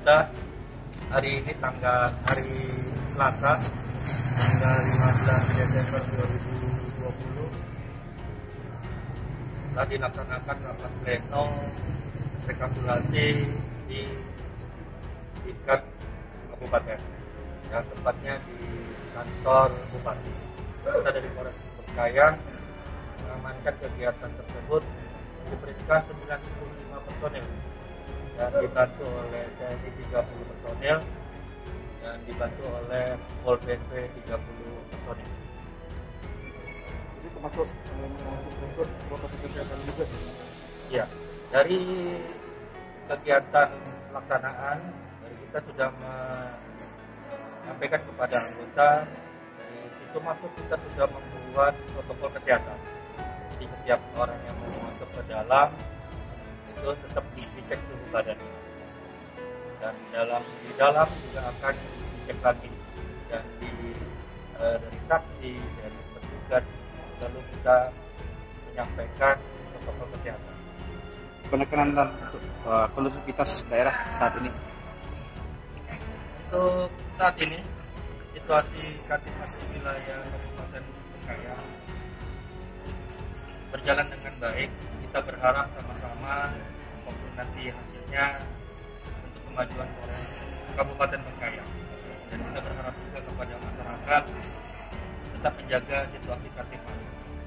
Alhamdulillah hari ini hari Selasa tanggal 15 Desember 2020 telah dilaksanakan rapat pleno rekapitulasi di tingkat kabupaten, yang tepatnya di kantor bupati. Kita dari Polres Bengkayang mengamankan kegiatan tersebut, diperintahkan 95 personil dan dibantu oleh TNI 30 personil dan dibantu oleh Pol PP 30 personil. Jadi termasuk untuk protokol kesehatan juga. Ya, dari kegiatan pelaksanaan dari kita sudah menyampaikan kepada anggota, itu masuk kita sudah membuat protokol kesehatan. Jadi setiap orang yang mau masuk ke dalam itu tetap dicek suhu badannya, dan di dalam juga akan dicek lagi, dan dari saksi, dari petugas lalu kita menyampaikan protokol kesehatan. Penekanan untuk kondusivitas daerah saat ini. Untuk saat ini situasi Kamtipmas di wilayah Kabupaten Bengkayang berjalan dengan baik. Kita berharap sama-sama apapun nanti hasilnya untuk kemajuan Polres Kabupaten Bengkayang, dan kita berharap juga kepada masyarakat tetap menjaga situasi Kamtipmas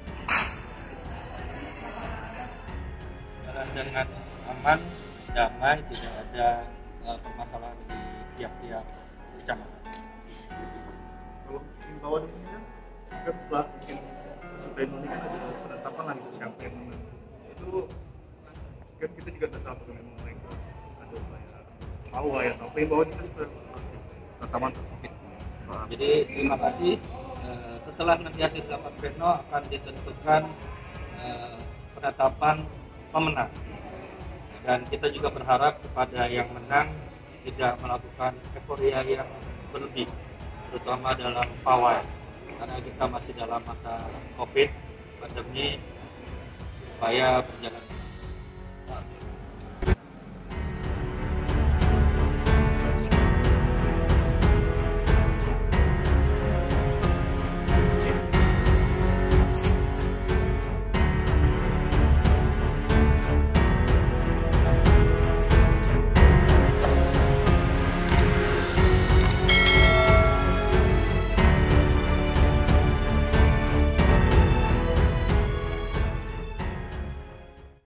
jalan dengan aman, damai, tidak ada permasalahan di tiap-tiap kecamatan. Kalau himbauan ini kan setelah bikin sebelum ini kan ada penetapan lagi siapa yang menang. Itu kan kita juga tidak tahu memang mereka ada upaya awal ya, tapi himbauan kita seperti penetapan COVID. Jadi terima kasih. Setelah nanti hasil rapat pleno akan ditentukan penetapan pemenang, dan kita juga berharap kepada yang menang tidak melakukan euforia yang berlebih, terutama dalam pawai, karena kita masih dalam masa COVID pandemi, supaya berjalan